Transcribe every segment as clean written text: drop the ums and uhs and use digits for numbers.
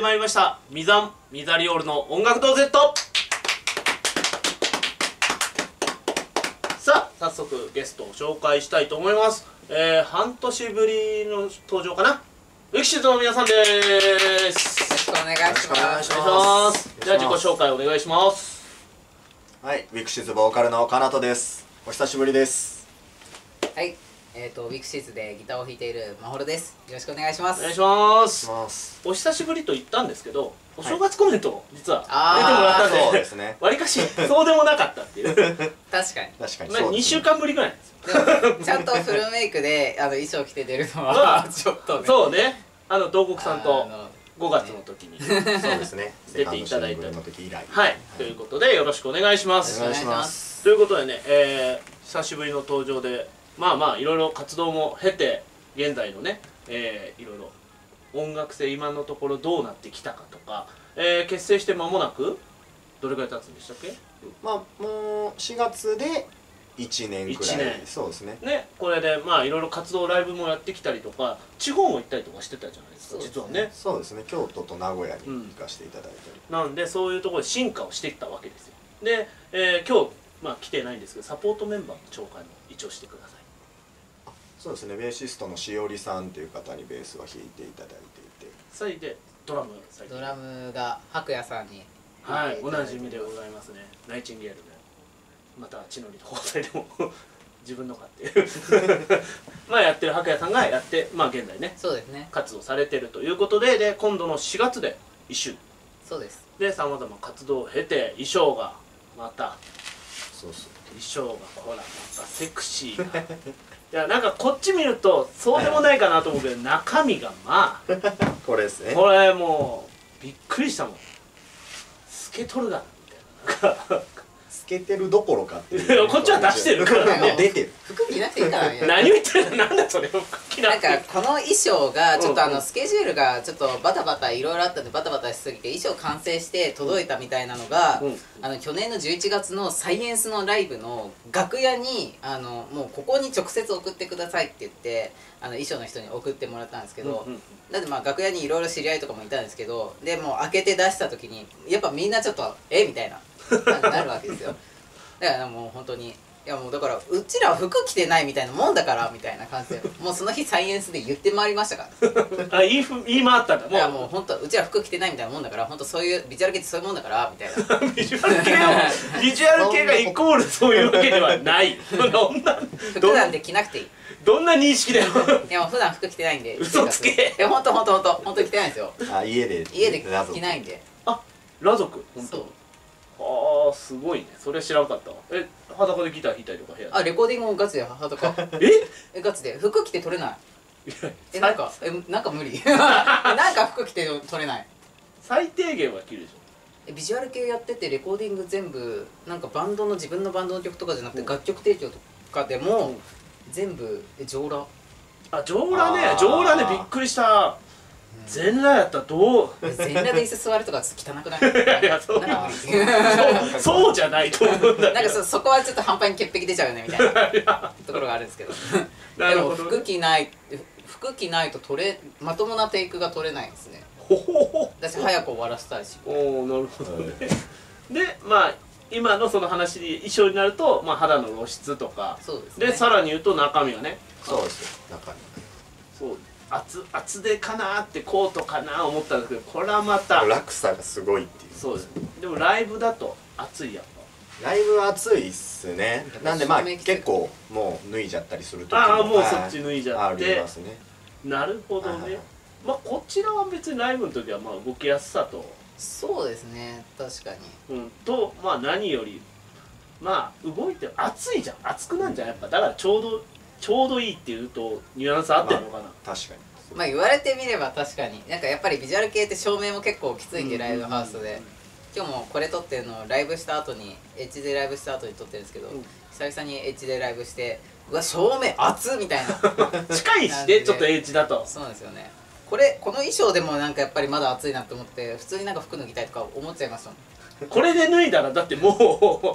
まいりましたミザリオールの音楽堂 Z。 さあ早速ゲストを紹介したいと思います。半年ぶりの登場かな、ウィキシズの皆さんです。 よろしくお願いします。 お願いします。では自己紹介お願いします。 はい、ウィクシズボーカルのかなとです。お久しぶりです。 はい、ウィクシーズでギターを弾いているまほるです。よろしくお願いします。 お願いします。お久しぶりと言ったんですけど、お正月コメント実は出てもらったんで、 そうですね。 わりかしそうでもなかったっていう確かに。 まあ2週間ぶりぐらいなんですよ。 でもちゃんとフルメイクで衣装着て出るのはちょっとね。 そうね。東国さんと5月の時にそうですね。 出ていただいたの時以来。 はい。ということでよろしくお願いします。 お願いします。 ということでね、久しぶりの登場で、まあいろいろ活動も経て現在のね、いろいろ音楽性今のところどうなってきたかとか、結成して間もなくどれくらい経つんでしたっけ？ まあもう4月で1年くらい。 1年。 そうですね。 ね、これでまあいろいろ活動ライブもやってきたりとか地方も行ったりとかしてたじゃないですか、実はね。 そうですね。京都と名古屋に行かせていただいたり。 なんでそういうところで進化をしていったわけですよ。で、今日まあ来てないんですけどサポートメンバーの紹介も一応してください。 そうですね。ベーシストのしおりさんという方にベースを弾いていただいていて、 それでドラムドラムが白夜さんにはいおなじみでございますね。ナイチンゲールでまた地の利と交際でも自分のかっていうまあやってる白夜さんがやってまあ現在ねそうですね。 活動されてるということで、今度の4月で一周そうです。 でさまざま活動を経て衣装がまたそうそう。 衣装がほらまたセクシーないやなんかこっち見るとそうでもないかなと思うけど中身がまあこれですね。 これもうびっくりしたもん。透けとるがなみたいななんか透けてるどころかっていう。 こっちは出してるからね。 出てる。 服着なくていいからね。 何言ってるの、なんだそれを着ななんくて。 かこの衣装がちょっとスケジュールがちょっとバタバタいろいろあったんでバタバタしすぎて衣装完成して届いたみたいなのが、去年の11月のサイエンスのライブの楽屋にもうここに直接送ってくださいって言って衣装の人に送ってもらったんですけど、だってまあ楽屋にいろいろ知り合いとかもいたんですけど、でもう開けて出した時にやっぱみんなちょっとみたいな感じになるわけですよ。だからもう本当にいやもうだからうちら服着てないみたいなもんだからみたいな感じでもうその日サイエンスで言って回りましたから言い回ったんだ。 いやもう本当うちら服着てないみたいなもんだから本当そういうビジュアル系ってそういうもんだからみたいなビジュアル系がイコールそういうわけではない服なんて着なくていい。 どんな認識だよ。 いやもう普段服着てないんで。 嘘つけ。 いや本当着てないんですよ。 家で着ないんで。 あ、裸族。本当。 そう。 ああすごいね。それ知らんかったわ。裸でギター弾いたりとか部屋で。 レコーディングもガチで裸。ガチで服着て撮れない。なんか無理なんか服着て撮れない。 最低限は着るでしょ。 ビジュアル系やっててレコーディング全部なんか自分のバンドの曲とかじゃなくて楽曲提供とかでも全部上裸。 上裸ねびっくりした。全裸やったらどう全裸で椅子座るとかちょっと汚くない？ いやそうじゃないと思うんだけど、 なんかそこはちょっと半端に潔癖出ちゃうよねみたいなところがあるんですけどでも服着ないとまともなテイクが取れないんですね。私早く終わらせたいし。 おおなるほどね。でまあ今のその話で衣装になると、まあ、肌の露出とかでさらに言うと中身がね。 そうですよ中身。 そう厚手かなってコートかな思ったんですけど、これはまた落差がすごいっていう。 そうです。でもライブだと暑いやっぱライブは暑いっすね。なんでまあ結構もう脱いじゃったりする時ももうそっち脱いじゃってありますね。 なるほどね。まあこちらは別にライブの時はまあ動きやすさとそうですね確かにとまあ何よりまあ動いて暑いじゃん、暑くなんじゃんやっぱ。だからちょうどいいっていうとニュアンス合ってるのかな。 確かに。 まあ言われてみれば確かになんかやっぱりビジュアル系って照明も結構きついんでライブハウスで今日もこれ撮ってるのライブした後にエッジでライブした後に撮ってるんですけど、久々にエッジでライブしてうわ照明熱っみたいな近いしねちょっとエッジだと。 そうなんですよね。この衣装でもなんかやっぱりまだ暑いなと思って普通になんか服脱ぎたいとか思っちゃいましたもん。 これで脱いだらだっても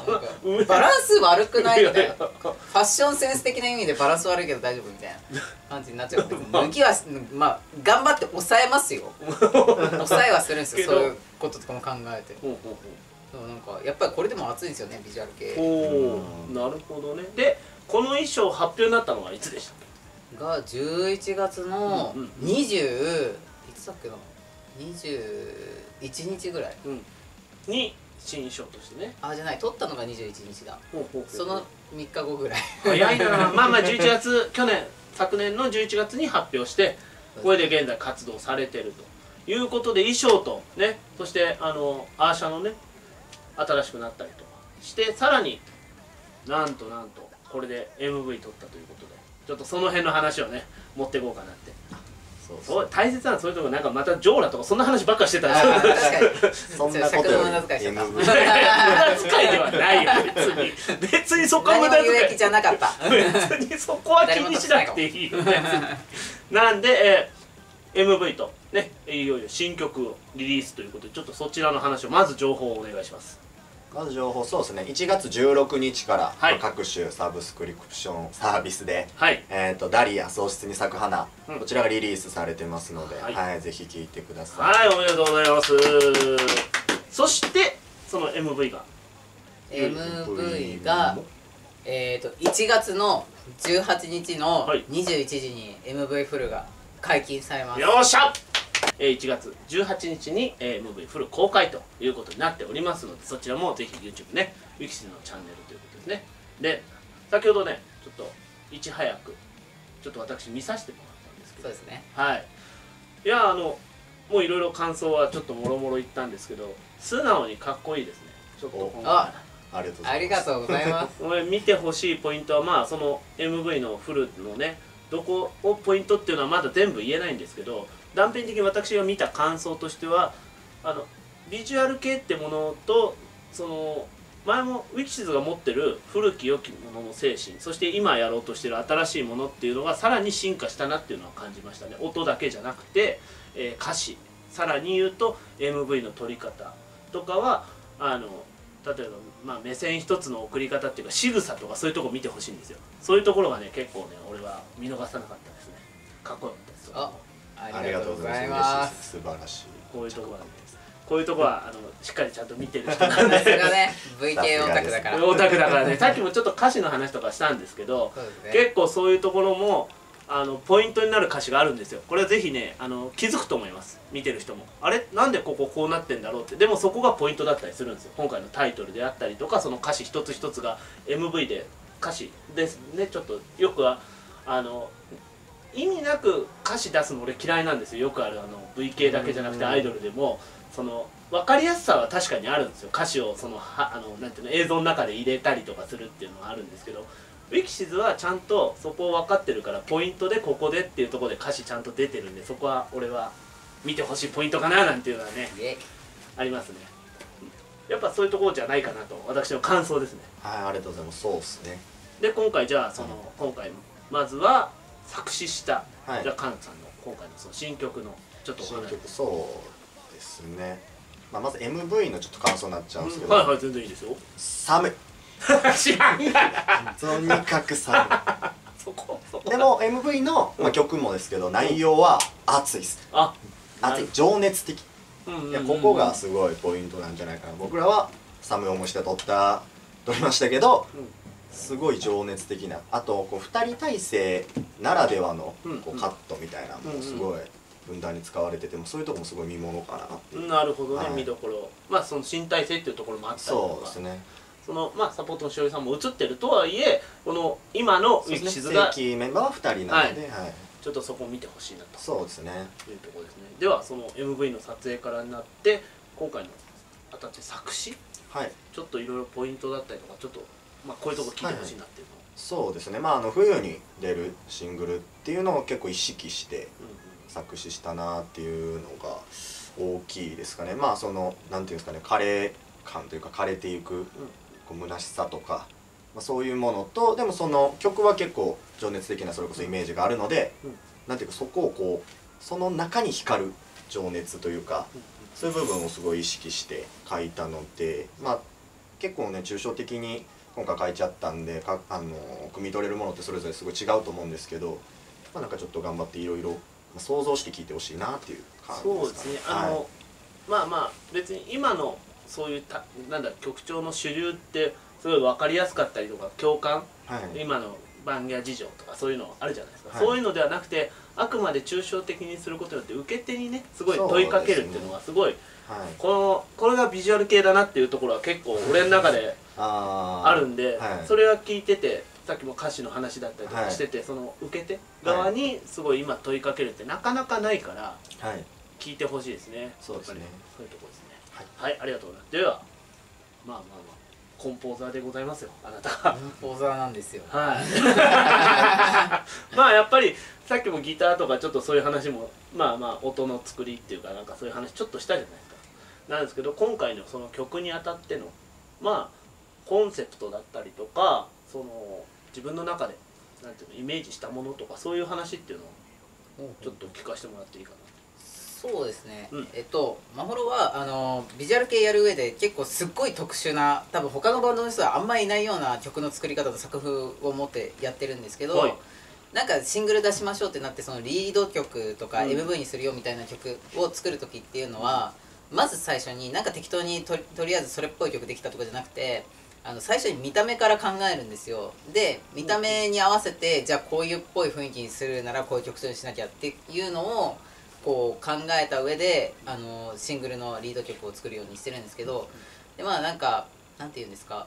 うバランス悪くないみたいなファッションセンス的な意味でバランス悪いけど大丈夫みたいな感じになっちゃう。抜きはまあ頑張って抑えますよ。抑えはするんですよ。そういうこととかも考えて。なんかやっぱりこれでも熱いんですよね、ビジュアル系。 おお、なるほどね。でこの衣装発表になったのはいつでしたっけ？が11月の20、いつだっけな、21日ぐらいに新衣装としてね。 あ、じゃない、撮ったのが21日だ。その3日後ぐらい。 早いな。まあまあ11月、昨年の11月に発表して、これで現在活動されてるということで、衣装とね、そしてアーシャのね新しくなったりとかして、さらになんとこれで MV 撮ったということで、ちょっとその辺の話をね持っていこうかなって。そう大切なの、そういうとこなんかまたジョーラとかそんな話ばっかしてたらそんなことより無駄遣いしちゃった。 無駄遣いではないよ。別にそこは無駄遣い何も有益じゃなかった。 別にそこは気にしなくていいよね。なんで、MV とね、いよいよ新曲をリリースということで、ちょっとそちらの話をまず情報をお願いします。 まず情報、そうですね、1月16日から、 はい、 各種サブスクリプションサービスで、 はい、 ダリア喪失に咲く花、こちらがリリースされてますので、はい、ぜひ聴いてくださはい、 い。 おめでとうございます。そしてその MV が 1月の18日の21時に MV フルが解禁されます。 よっしゃ。1月18日に MV フル公開ということになっておりますので、そちらもぜひ YouTube ね、ウィキシズのチャンネルということですね。で、先ほどね、ちょっといち早くちょっと私見させてもらったんですけど、 そうですね、 はい、いやもういろいろ感想はちょっともろもろ言ったんですけど、素直にかっこいいですね。ちょっとありがとうございます。 見てほしいポイントは、まあその MV のフルのね、どこをポイントっていうのはまだ全部言えないんですけど、断片的に私が見た感想としては、ビジュアル系ってものと、その前もウィキシズが持ってる古き良きものの精神、そして今やろうとしてる新しいものっていうのがさらに進化したなっていうのは感じましたね。音だけじゃなくて、歌詞、さらに言うと MV の撮り方とかは例えば、まあ、目線一つの送り方っていうか仕草とかそういうとこ見てほしいんですよ。そういうところがね結構ね俺は見逃さなかったですね。かっこよかったです。 ありがとうございます。素晴らしい。 こういうところはね、こういうところはしっかりちゃんと見てる人なんで。 さすがね VK オタクだから。 オタクだからね。さっきもちょっと歌詞の話とかしたんですけど、結構そういうところもポイントになる歌詞があるんですよ。これはぜひね気づくと思います。見てる人もあれなんでここうなってんだろうって。でもそこがポイントだったりするんですよ。今回のタイトルであったりとか、その歌詞一つ一つが MV で歌詞ですね。ちょっとよくは意味なく歌詞出すの俺嫌いなんですよ。よくあるVK だけじゃなくてアイドルでもその分かりやすさは確かにあるんですよ。歌詞をなんていうの、映像の中で入れたりとかするっていうのはあるんですけど、ウィキシズはちゃんとそこを分かってるから、ポイントでここでっていうところで歌詞ちゃんと出てるんで、そこは俺は見てほしいポイントかななんていうのはねありますね。やっぱそういうところじゃないかなと私の感想ですね。 はい、ありがとうございます。そうですね。 で今回じゃあ今回まずは作詞した、じゃあカンさんの今回のその新曲のちょっとお話。 新曲、そうですね、まず MV のちょっと感想になっちゃうんですけど、 はいはい、全然いいですよ。 寒い。 知らんがな。 とにかく寒い。でも MV の曲もですけど、内容は熱いです。熱い、情熱的。いや、ここがすごいポイントなんじゃないかな。僕らは寒い思いして撮りましたけど、すごい情熱的な、あと2人体制ならではのカットみたいなのもすごいふんだんに使われてて、もそういうとこもすごい見ものかなっていう。 なるほどね、見どころ。まあその新体制っていうところもあったりとか、 そうですね、 サポートのしおりさんも映ってるとはいえ、この今のウィキシズが正規メンバーは2人なので、 ちょっとそこを見てほしいなと。 そうですね、 いうところですね。ではその MV の撮影からになって今回のあたって作詞、ちょっといろいろポイントだったりとか、ちょっとこういうところ聞いてほしいなっていうのを。 そうですね、冬に出るシングルっていうのを結構意識して作詞したなっていうのが大きいですかね。なんていうんですかね、枯れ感というか枯れていく虚しさとか、そういうものと、でもその曲は結構情熱的なそれこそイメージがあるので、なんていうかそこをその中に光る情熱というか、そういう部分をすごい意識して書いたので、結構ね抽象的に今回書いちゃったんで、汲み取れるものってそれぞれすごい違うと思うんですけど、 まあなんかちょっと頑張っていろいろ想像して聞いてほしいなっていう感じですかね。 そうですね。まあまあ別に今のそういうなんだ曲調の主流ってすごい分かりやすかったりとか共感、 はい、 今のバンギャ事情とかそういうのあるじゃないですか、 はい、 そういうのではなくてあくまで抽象的にすることによって受け手にねすごい問いかけるっていうのがすごい、 はい、 これがビジュアル系だなっていうところは結構俺の中であるんで、 はい、それは聞いててさっきも歌詞の話だったりとかしてて、はい、その受け手側にすごい今問いかけるってなかなかないから聞いてほしいですね。 そうですね。 そういうところですね。はい、はい、ありがとうございます。ではまあコンポーザーでございますよ、あなたは。 コンポーザーなんですよ。 はいまあやっぱりさっきもギターとかちょっとそういう話もまあ音の作りっていうかなんかそういう話ちょっとしたじゃないですか。なんですけど今回のその曲にあたってのまあコンセプトだったりとかその自分の中でなんていうのイメージしたものとかそういう話っていうのをちょっと聞かせてもらっていいかな。 そうですね、まほろはビジュアル系やる上で結構すっごい特殊な多分他のバンドの人はあんまりいないような曲の作り方と作風を持ってやってるんですけど、はい、なんかシングル出しましょうってなってそのリード曲とか MV にするよみたいな曲を作る時っていうのは、まず最初になんか適当にとりあえずそれっぽい曲できたとかじゃなくて最初に見た目から考えるんですよ。で見た目に合わせてじゃあこういうっぽい雰囲気にするならこういう曲調にしなきゃっていうのをこう考えた上でシングルのリード曲を作るようにしてるんですけど、でまあなんかなんていうんですか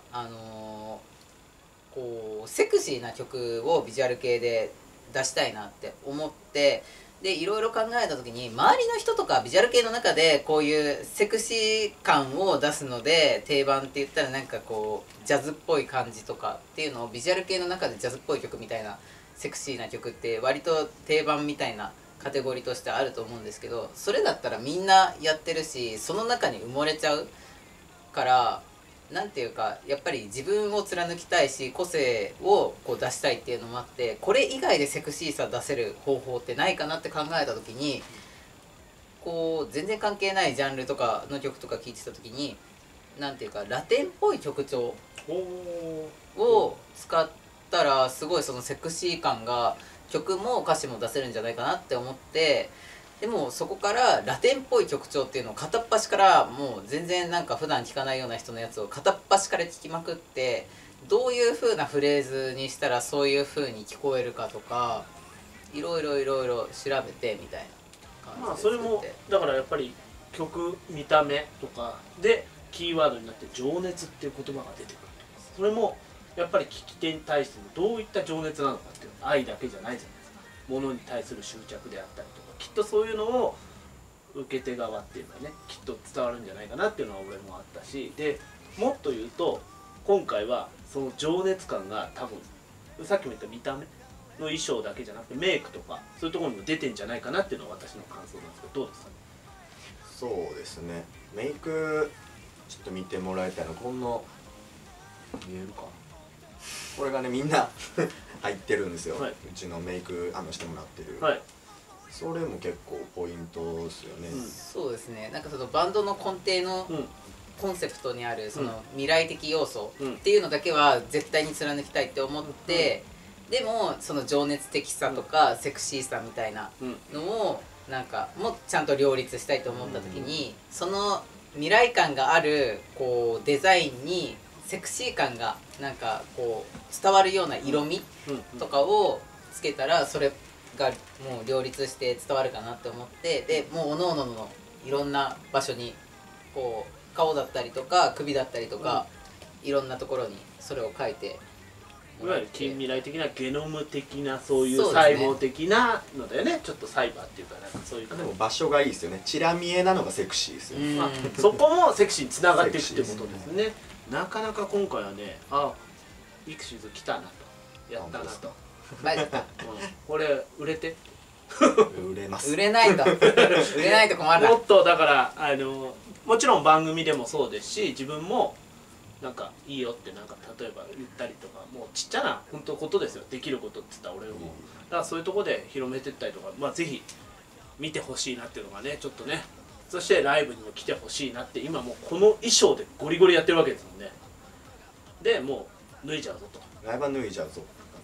こうセクシーな曲をビジュアル系で出したいなって思ってでいろいろ考えた時に周りの人とかビジュアル系の中でこういうセクシー感を出すので定番って言ったらなんかこうジャズっぽい感じとかっていうのをビジュアル系の中でジャズっぽい曲みたいなセクシーな曲って割と定番みたいなカテゴリーとしてあると思うんですけど、それだったらみんなやってるしその中に埋もれちゃうからなんていうかやっぱり自分を貫きたいし個性をこう出したいっていうのもあってこれ以外でセクシーさ出せる方法ってないかなって考えた時にこう全然関係ないジャンルとかの曲とか聴いてた時になんていうかラテンっぽい曲調を使ったらすごいそのセクシー感が曲も歌詞も出せるんじゃないかなって思ってでもそこからラテンっぽい曲調っていうのを片っ端からもう全然なんか普段聴かないような人のやつを片っ端から聴きまくってどういう風なフレーズにしたらそういう風に聞こえるかとかいろいろ調べてみたいな感じで。 まあそれもだからやっぱり曲見た目とかでキーワードになって情熱っていう言葉が出てくる。それもやっぱり聞き手に対してのどういった情熱なのかっていう愛だけじゃないじゃないですか。ものに対する執着であったりとかきっとそういうのを受け手側っていうかねきっと伝わるんじゃないかなっていうのは俺もあったしでもっと言うと今回はその情熱感が多分さっきも言った見た目の衣装だけじゃなくてメイクとかそういうところにも出てんじゃないかなっていうのが私の感想なんですけどどうですかね。 そうですねメイクちょっと見てもらいたいのこの見えるかこれがねみんな入ってるんですよ、はい、うちのメイクしてもらってる、はい、それも結構ポイントですよね、 そうですねなんかそのバンドの根底のコンセプトにあるその未来的要素っていうのだけは絶対に貫きたいって思って、でもその情熱的さとかセクシーさみたいなのをなんかもちゃんと両立したいと思った時にその未来感があるこうデザインにセクシー感がなんかこう伝わるような色味とかをつけたらそれがもう両立して伝わるかなって思ってでもうおのおののいろんな場所にこう顔だったりとか首だったりとかいろんなところにそれを書いていわゆる近未来的なゲノム的なそういう細胞的なのだよねちょっとサイバーっていうかなんかそういうでも場所がいいですよねチラ見えなのがセクシーですよね、 まあ、そこもセクシーにつながっていくってことですねなかなか今回はねビクシーズ来たなとやったなとこれ売れて売れます売れないと売れないと困るもっとだからもちろん番組でもそうですし自分もなんかいいよってなんか例えば言ったりとかもうちっちゃな本当ことですよできることって言ったら俺もだからそういうとこで広めてったりとかまあぜひ見てほしいなっていうのがねちょっとねそしてライブにも来てほしいなって今もうこの衣装でゴリゴリやってるわけですもんねでもう脱いじゃうぞとライブは脱いじゃうぞ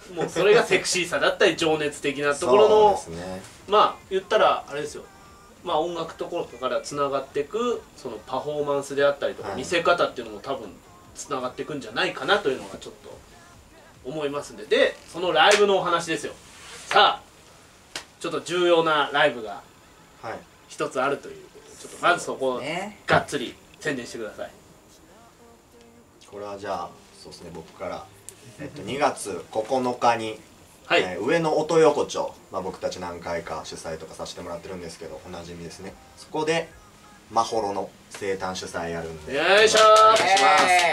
もうそれがセクシーさだったり情熱的なところの、 そうですね、 まあ言ったらあれですよ、まあ音楽ところからつながっていくそのパフォーマンスであったりとか、 はい見せ方っていうのも多分つながっていくんじゃないかなというのがちょっと思いますんで、そのライブのお話ですよ。さあちょっと重要なライブがはい、 一つあるということで、ちょっとまずそこをね、 がっつり宣伝してください。 これはじゃあそうですね、僕から2月9日に、 はい、 上野音横丁、僕たち何回か主催とかさせてもらってるんですけど、おなじみですね。そこでまほろの生誕主催やるんで、 よいしょー、 お願いします。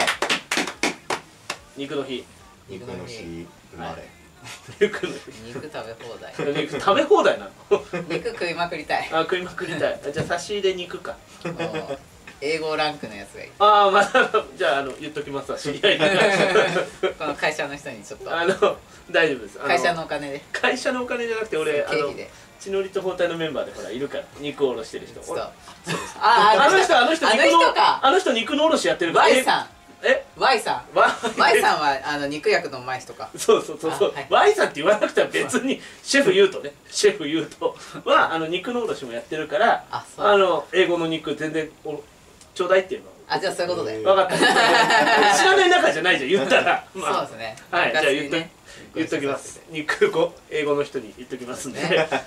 肉の日、 肉の日生まれ、 肉の日肉食べ放題肉食べ放題なの肉食いまくりたいあ、食いまくりたい。じゃあ差し入れ肉か。 もう英語ランクのやつがいいああ、まだじゃあ言っときますわ、知り合いにこの会社の人にちょっと大丈夫です。 会社のお金で会社のお金じゃなくて、俺経費で血のりと包帯のメンバーでほらいるから、肉おろしてる人。 ちょっとあの人あの人肉のおろしやってるから。 Y さんえ Y さん Y さんは肉焼くのうまい人かそうあはい Y さんって言わなくても別にシェフ言うとは肉のおろしもやってるから、 あそう英語の肉全然ちょうだいっていうの。 あ、じゃあそういうことで分かった知らない中じゃないじゃん、言ったら。 そうですねはい、じゃあね言っときます。英語の人に言っときますんで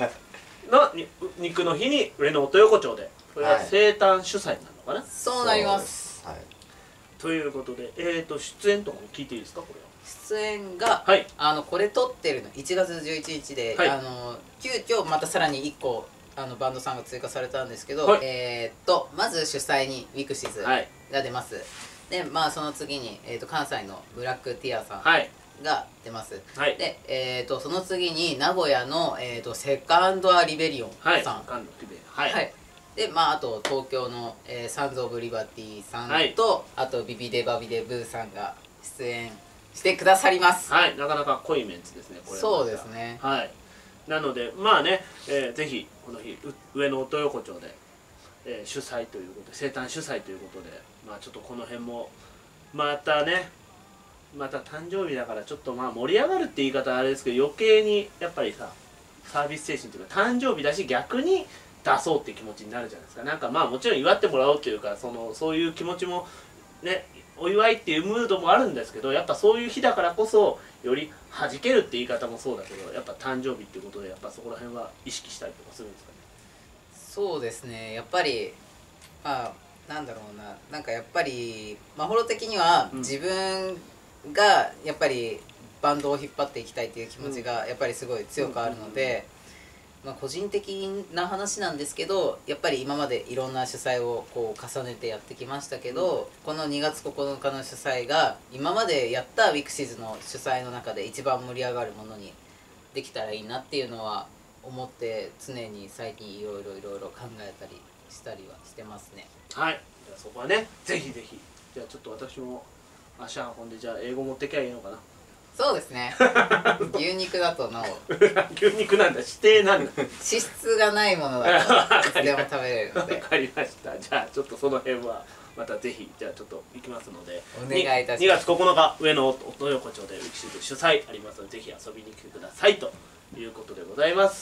肉の日に上野音横丁で、これは生誕主催なのかな。 そうなりますはい、 ということで、出演とかも聞いていいですか、これは。 出演がはい、 これ撮ってるの1月11日で、 はい急遽またさらに1個バンドさんが追加されたんですけど、 はいまず主催にウィクシズはいが出ます、でその次に、関西のブラックティアさんはいが出ます、 はいで、その次に名古屋の、セカンドアリベリオンさん、 はいはいであと東京の、サンズ・オブ・リバティさんと、あとビビデバビデブーさんが出演してくださります。 はい、なかなか濃いメンツですね、これは。 そうですね。 はい、なのでぜひこの日上野音横丁で、主催ということで、生誕主催ということで、ちょっとこの辺もまた誕生日だからちょっと盛り上がるって言い方はあれですけど、余計にやっぱりさ、サービス精神というか誕生日だし、逆に出そうっていう気持ちになるじゃないですか。なんかもちろん祝ってもらおうというか、そういう気持ちもね、お祝いっていうムードもあるんですけど、やっぱそういう日だからこそより弾けるって言い方もそうだけど、やっぱ誕生日っていうことでやっぱそこら辺は意識したりとかするんですかね。 そうですね、やっぱりなんだろうな、なんかやっぱりまほろ的には自分がやっぱりバンドを引っ張っていきたいっていう気持ちがやっぱりすごい強くあるので、個人的な話なんですけど、やっぱり今までいろんな主催をこう重ねてやってきましたけど、この2月9日の主催が今までやったウィクシズの主催の中で一番盛り上がるものにできたらいいなっていうのは思って、常に最近いろいろ考えたりしたりはしてますね。 はい、じゃあそこはね、ぜひぜひ、じゃあちょっと私も足運んで、じゃあ英語持ってきゃいいのかな。 そうですね牛肉だとなお牛肉なんだ、指定なんだ脂質がないものだといつでも食べれるのでわかりました。じゃあちょっとその辺はまたぜひ、じゃあちょっと行きますので、 お願いいたし 2 ます。 月9日上野音横丁でウィクシズ主催ありますので、ぜひ遊びに来てくださいということでございます。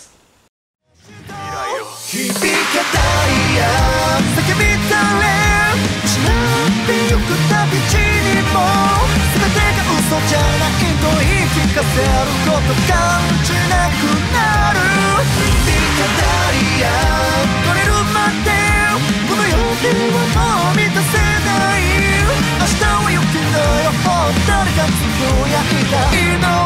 響けダイヤ叫びたれ失ってゆくたび地にも全てが嘘じゃないと言い聞かせること感じなくなる。響けダイヤ取れるまでこの世ではもう満たせない。明日は雪のよ誰かつぶやいた